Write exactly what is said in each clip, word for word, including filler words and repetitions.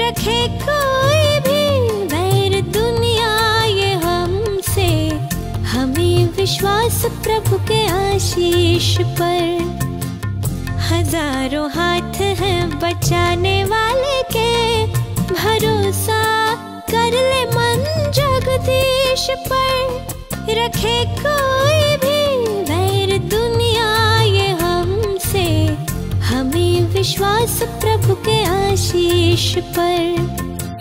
रखे कोई भी वैर दुनिया ये हमसे, हमें विश्वास प्रभु के आशीष पर। हजारों हाथ हैं बचाने वाले के, भरोसा कर ले मन जगदीश पर। रखे कोई भी वैर दुनिया ये हमसे, हमें विश्वास प्रभु के आशीष पर।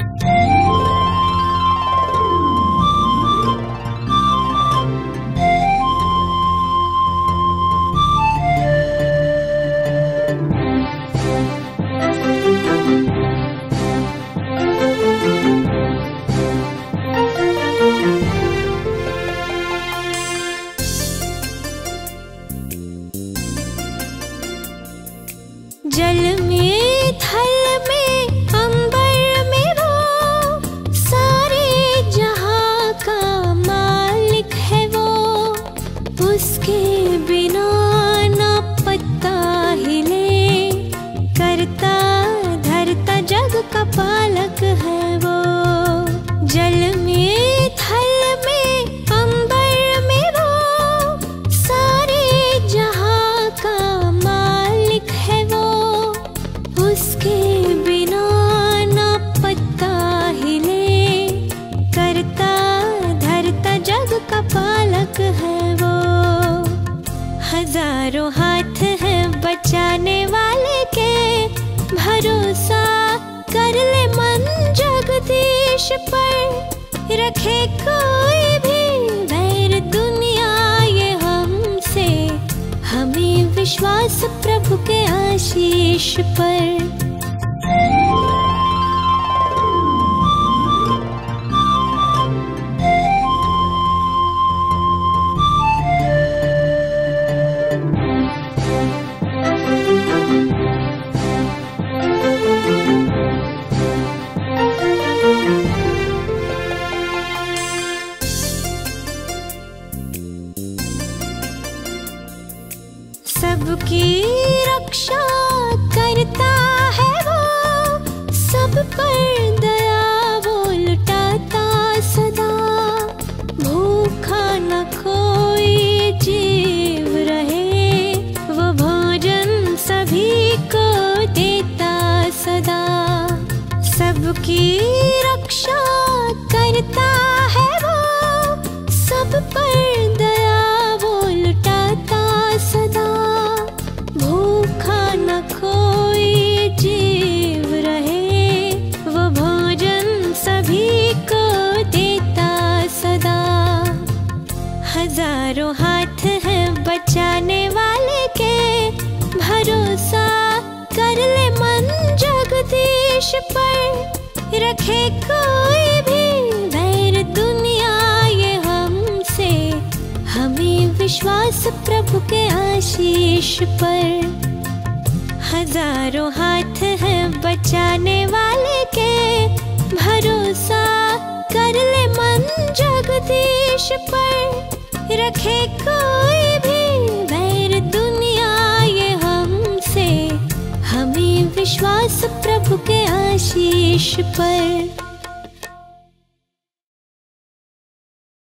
जल में थल में अंबर में वो, सारे जहां का मालिक है वो। उसके बिना ना पत्ता हिले, करता धरता जग का पालक है वो। जल में थल में अंबर में वो, सारे जहां का मालिक है वो। उसके बिना ना पत्ता हिले, करता धरता जग का पालक है वो। हजारों हाथ हैं बचाने वाले के, भरोसा कर ले मन जगदीश पर। रखे कोई भी वैर दुनिया ये हमसे, हमें विश्वास प्रभु के आशीष पर। सबकी रक्षा करता है वो, सब पर दया वो लुटाता सदा। भूखा न कोई जीव रहे, वो भोजन सभी को देता सदा। सबकी रक्षा करता है वो, सब पर दया वो लुटाता सदा। भूखा न कोई जीव रहे, वो भोजन सभी को देता सदा। हजारों हाथ हैं बचाने वाले के, भरोसा कर ले मन जगदीश पर। रखे कोई भी वैर दुनिया ये हमसे, हमें विश्वास प्रभु के आशीष पर। हजारों हाथ हैं बचाने वाले के, भरोसा कर ले मन जगदीश पर। रखे कोई भी वैर दुनिया ये हमसे, हमें विश्वास प्रभु के आशीष पर।